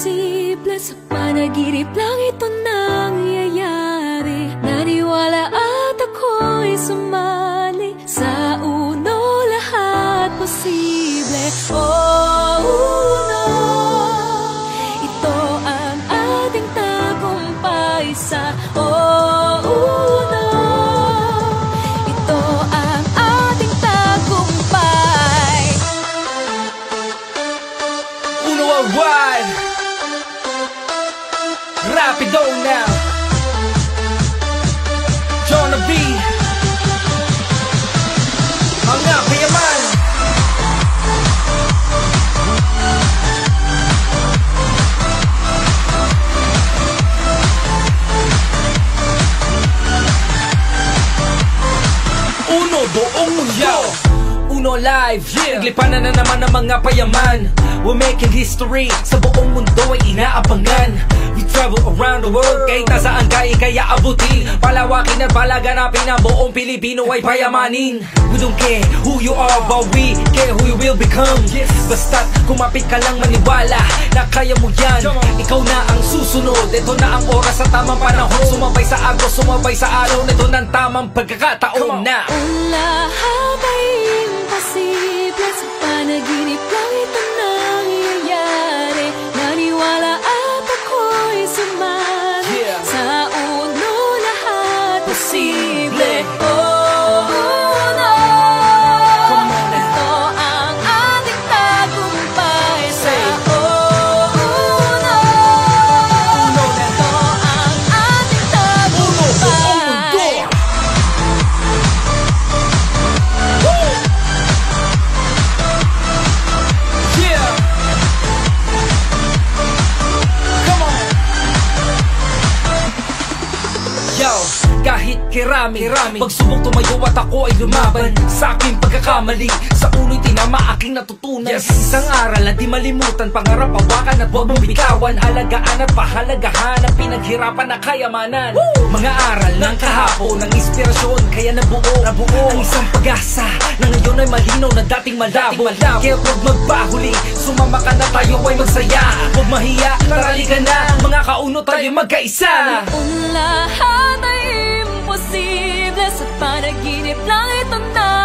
imposible, sa panaginip lang ito nangyayari. Naniwala at ako'y sumali, sa uno lahat posible. Oh, uno, ito ang ating tagumpay sa oh, uno, ito ang ating tagumpay. Uno worldwide, Rapido now, Jonah B, mga payaman. Uno buong mundo, Uno live, naglipanan na naman ng mga payaman. We're making history, sa buong mundo ay inaabangan. We travel around the world, kahit nasaan ka kaya abutin. Palawakin at palaganapin ang buong Pilipino ay payamanin. We don't care who you are, but we care who you will become. Basta't kumapit ka lang maniwala na kaya mo yan. Ikaw na ang susunod, ito na ang oras sa tamang panahon. Sumabay sa agos, sumabay sa araw, ito na ang tamang pagkakataon na. Ang lahat ay imposible, sa panaginip lang ito nangyayari. Naniwala at ako'y sumali, sa uno lahat posible. Oh, uno, ito ang ating tagumpay sa oh, uno, ito ang ating tagumpay. Kahit kirami, pagsubok tumayo at ako ay lumaban. Sa aking pagkakamali, sa ulo'y tinama aking natutunan. Isang aral na di malimutan, pangarap hawakan at huwag mong bitawan. Alagaan at pahalagahan ang pinaghirapan na kayamanan. Mga aral ng kahapon, ng inspirasyon, kaya nabuo ang isang pag-asa na ngayon ay malinaw na dating malabo. Kaya huwag magbahuli, sumama ka na tayo ay magsaya. Huwag mahiya, tarali ka na, mga kauno tayo magkaisa. Ang lahat ay imposible, sa panaginip lang ito na